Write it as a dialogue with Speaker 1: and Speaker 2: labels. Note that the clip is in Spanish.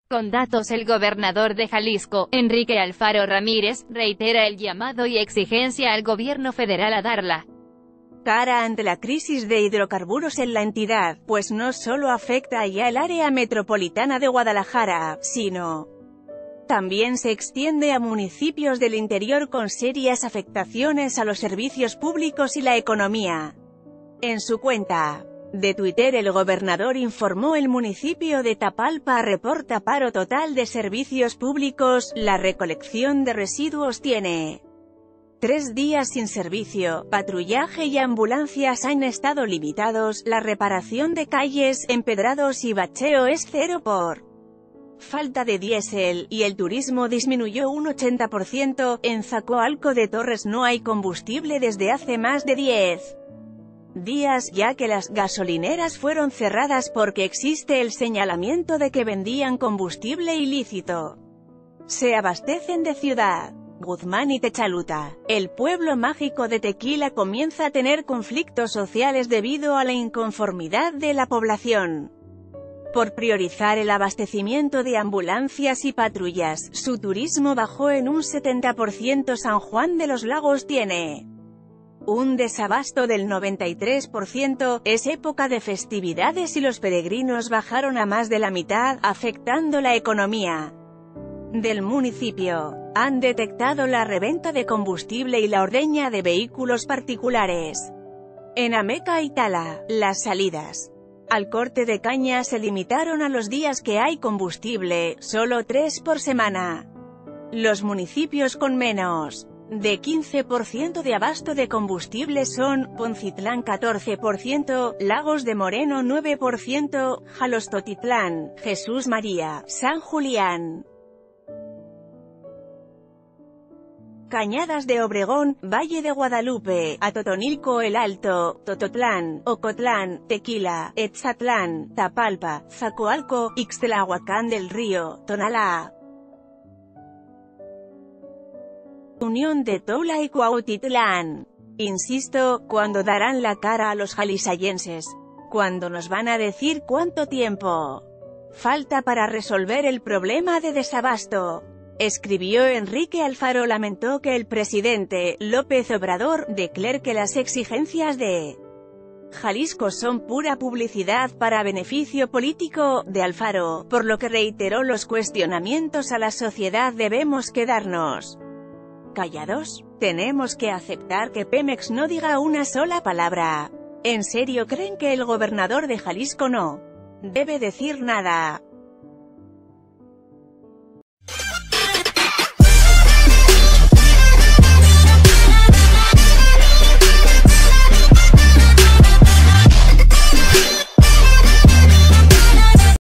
Speaker 1: Con datos, el gobernador de Jalisco, Enrique Alfaro Ramírez, reitera el llamado y exigencia al gobierno federal a darla
Speaker 2: cara ante la crisis de hidrocarburos en la entidad, pues no solo afecta ya el área metropolitana de Guadalajara, sino también se extiende a municipios del interior con serias afectaciones a los servicios públicos y la economía. En su cuenta de Twitter, el gobernador informó: el municipio de Tapalpa reporta paro total de servicios públicos, la recolección de residuos tiene 3 días sin servicio, patrullaje y ambulancias han estado limitados, la reparación de calles, empedrados y bacheo es cero por falta de diésel, y el turismo disminuyó un 80%, en Zacoalco de Torres no hay combustible desde hace más de 10 días, ya que las gasolineras fueron cerradas porque existe el señalamiento de que vendían combustible ilícito. Se abastecen de Ciudad Guzmán y Techaluta. El pueblo mágico de Tequila comienza a tener conflictos sociales debido a la inconformidad de la población por priorizar el abastecimiento de ambulancias y patrullas. Su turismo bajó en un 70%. San Juan de los Lagos tiene un desabasto del 93%, es época de festividades y los peregrinos bajaron a más de la mitad, afectando la economía del municipio. Han detectado la reventa de combustible y la ordeña de vehículos particulares. En Ameca y Tala, las salidas al corte de caña se limitaron a los días que hay combustible, solo 3 por semana. Los municipios con menos de 15% de abasto de combustible son: Poncitlán 14%, Lagos de Moreno 9%, Jalostotitlán, Jesús María, San Julián, Cañadas de Obregón, Valle de Guadalupe, Atotonilco el Alto, Tototlán, Ocotlán, Tequila, Etzatlán, Tapalpa, Zacoalco, Ixtlahuacán del Río, Tonalá, Unión de Toula y Cuautitlán. Insisto, ¿cuándo darán la cara a los jaliscienses? ¿Cuándo nos van a decir cuánto tiempo falta para resolver el problema de desabasto? Escribió Enrique Alfaro. Lamentó que el presidente López Obrador declare que las exigencias de Jalisco son pura publicidad para beneficio político de Alfaro, por lo que reiteró los cuestionamientos a la sociedad. Debemos quedarnos callados. Tenemos que aceptar que Pemex no diga una sola palabra. ¿En serio creen que el gobernador de Jalisco no debe decir nada?